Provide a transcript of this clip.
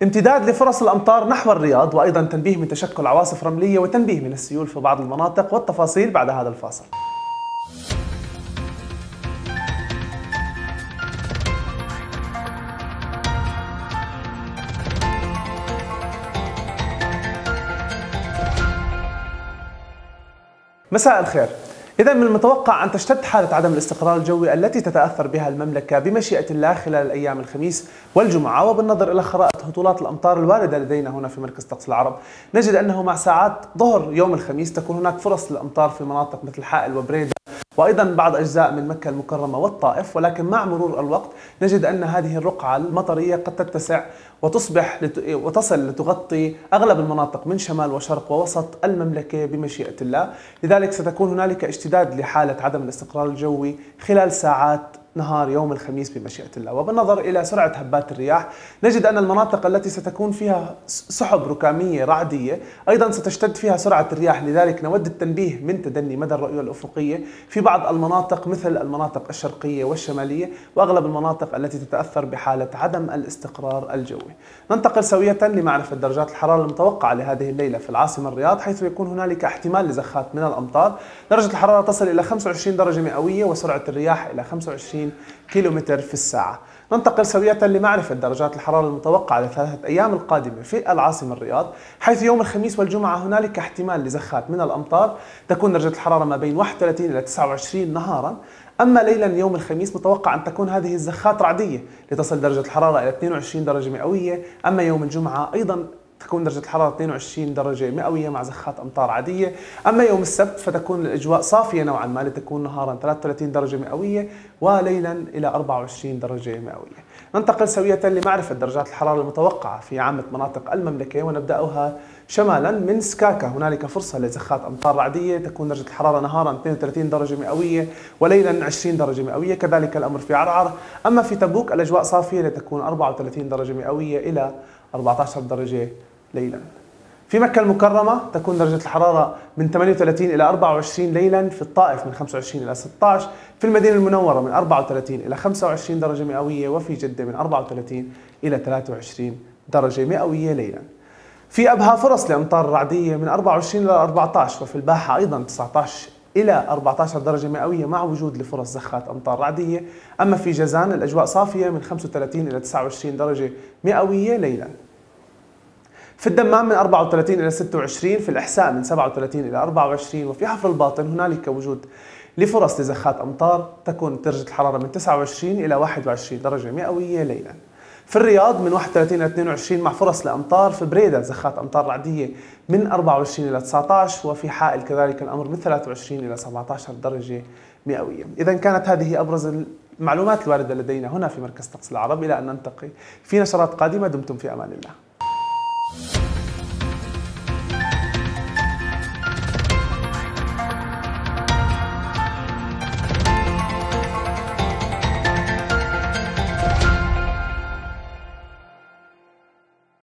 امتداد لفرص الأمطار نحو الرياض، وأيضا تنبيه من تشكل عواصف رملية وتنبيه من السيول في بعض المناطق، والتفاصيل بعد هذا الفاصل. مساء الخير. إذا من المتوقع أن تشتد حالة عدم الاستقرار الجوي التي تتأثر بها المملكة بمشيئة الله خلال الأيام الخميس والجمعة، وبالنظر إلى خرائط هطولات الأمطار الواردة لدينا هنا في مركز طقس العرب، نجد أنه مع ساعات ظهر يوم الخميس تكون هناك فرص للأمطار في مناطق مثل حائل وبريدة وأيضا بعض أجزاء من مكة المكرمة والطائف، ولكن مع مرور الوقت نجد أن هذه الرقعة المطرية قد تتسع وتصل لتغطي أغلب المناطق من شمال وشرق ووسط المملكة بمشيئة الله. لذلك ستكون هنالك اشتداد لحالة عدم الاستقرار الجوي خلال ساعات نهار يوم الخميس بمشيئة الله. وبالنظر إلى سرعة هبات الرياح نجد أن المناطق التي ستكون فيها سحب ركامية رعدية أيضا ستشتد فيها سرعة الرياح، لذلك نود التنبيه من تدني مدى الرؤية الأفقية في بعض المناطق مثل المناطق الشرقية والشمالية وأغلب المناطق التي تتأثر بحالة عدم الاستقرار الجوي. ننتقل سوية لمعرفة درجات الحرارة المتوقعة لهذه الليلة في العاصمة الرياض، حيث يكون هنالك احتمال لزخات من الأمطار. درجة الحرارة تصل إلى 25 درجة مئوية وسرعة الرياح إلى 25 كيلومتر في الساعة. ننتقل سوية لمعرفة درجات الحرارة المتوقعة للثلاثة أيام القادمة في العاصمة الرياض، حيث يوم الخميس والجمعة هنالك احتمال لزخات من الأمطار، تكون درجة الحرارة ما بين 31 إلى 29 نهارا. أما ليلا يوم الخميس متوقع أن تكون هذه الزخات رعدية لتصل درجة الحرارة إلى 22 درجة مئوية. أما يوم الجمعة أيضا تكون درجة الحرارة 22 درجة مئوية مع زخات أمطار عادية. أما يوم السبت فتكون الأجواء صافية نوعا ما، لتكون نهارا 33 درجة مئوية وليلا إلى 24 درجة مئوية. ننتقل سوية لمعرفة درجات الحرارة المتوقعة في عامة مناطق المملكة، ونبدأها شمالا من سكاكا. هنالك فرصة لزخات أمطار رعدية، تكون درجة الحرارة نهارا 32 درجة مئوية وليلا 20 درجة مئوية، كذلك الأمر في عرعر. أما في تبوك الأجواء صافية لتكون 34 درجة مئوية إلى 14 درجة ليلا. في مكة المكرمة تكون درجة الحرارة من 38 إلى 24 ليلا، في الطائف من 25 إلى 16، في المدينة المنورة من 34 إلى 25 درجة مئوية، وفي جدة من 34 إلى 23 درجة مئوية ليلا. في أبها فرص لأمطار رعدية من 24 إلى 14، وفي الباحة أيضا 19 إلى 14 درجة مئوية مع وجود لفرص زخات أمطار رعدية. أما في جازان الأجواء صافية من 35 إلى 29 درجة مئوية ليلا. في الدمام من 34 إلى 26، في الإحساء من 37 إلى 24، وفي حفر الباطن هنالك وجود لفرص لزخات أمطار، تكون درجة الحرارة من 29 إلى 21 درجة مئوية ليلا. في الرياض من 31 إلى 22 مع فرص لأمطار، في بريدة زخات أمطار رعدية من 24 إلى 19، وفي حائل كذلك الأمر من 23 إلى 17 درجة مئوية. إذا كانت هذه أبرز المعلومات الواردة لدينا هنا في مركز طقس العرب، إلى أن نلتقي في نشرات قادمة. دمتم في أمان الله.